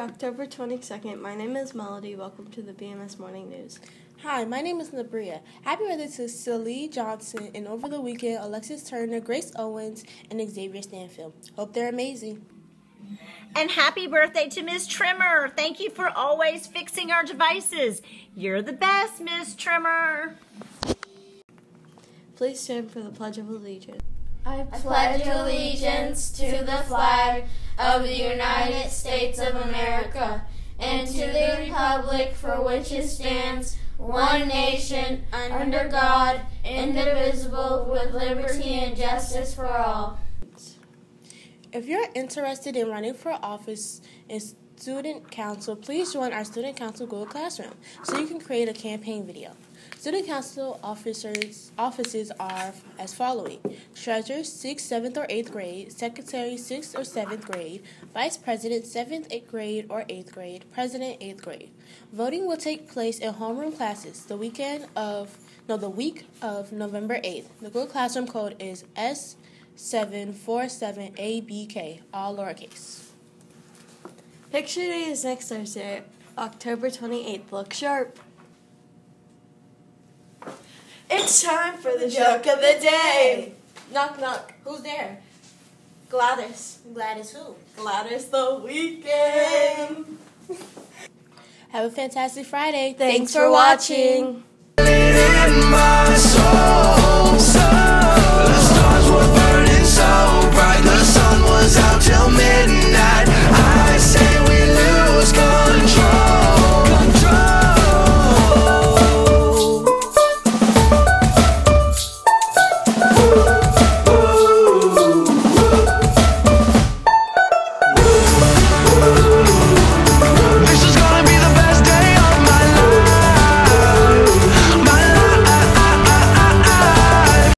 October 22nd. My name is Melody. Welcome to the BMS Morning News. Hi, my name is Labria. Happy birthday to Celie Johnson, and over the weekend, Alexis Turner, Grace Owens, and Xavier Stanfield. Hope they're amazing. And happy birthday to Miss Trimmer. Thank you for always fixing our devices. You're the best, Miss Trimmer. Please stand for the Pledge of Allegiance. I pledge allegiance to the flag of the United States of America and to the republic for which it stands, one nation, under God, indivisible, with liberty and justice for all. If you're interested in running for office in Student Council, please join our Student Council Google Classroom so you can create a campaign video. Student Council offices are as following: Treasurer, 6th, 7th, or 8th grade; Secretary, 6th or 7th grade; Vice President, 7th, 8th grade or 8th grade; President, 8th grade. Voting will take place in homeroom classes the week of November 8th. The Google Classroom code is S747ABK, all lowercase. Picture Day is next Thursday, October 28th. Look sharp. It's time for the joke of the day. Knock, knock. Who's there? Gladys. Gladys who? Gladys the Weekend. Have a fantastic Friday. Thanks for watching. In my soul.